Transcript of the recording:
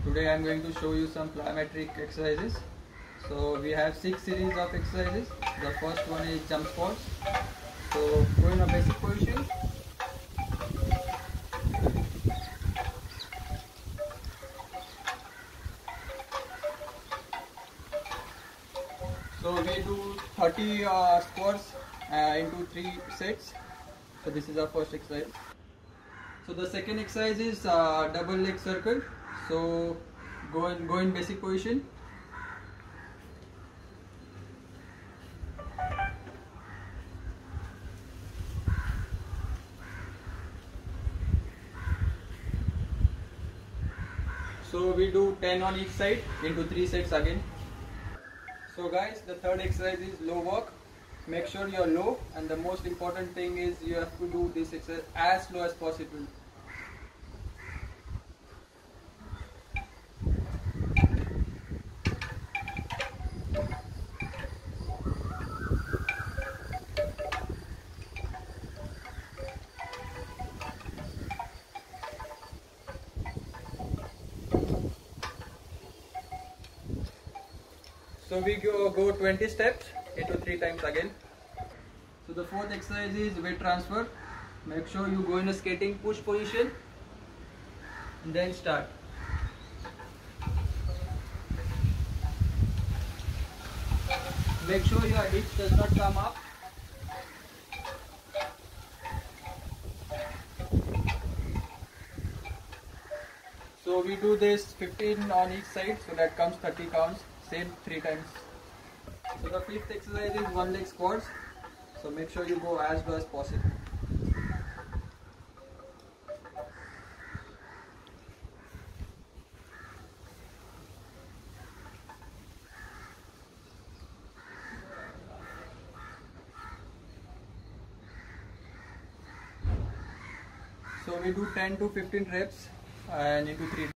Today I am going to show you some plyometric exercises. So we have 6 series of exercises. The first one is jump squats. So go in a basic position. So we do 30 squats into 3 sets. So this is our first exercise. So the second exercise is double leg circle. So go in basic position. So we do 10 on each side into 3 sets again. So guys, the third exercise is low work. Make sure you're low, and the most important thing is you have to do this exercise as slow as possible. So we go 20 steps into 3 times again. So the fourth exercise is weight transfer. Make sure you go in a skating push position and then start. Make sure your hips does not come up. So we do this 15 on each side, so that comes 30 counts. Same 3 times. So the fifth exercise is one leg squats. So make sure you go as low as possible. So we do 10 to 15 reps and into 3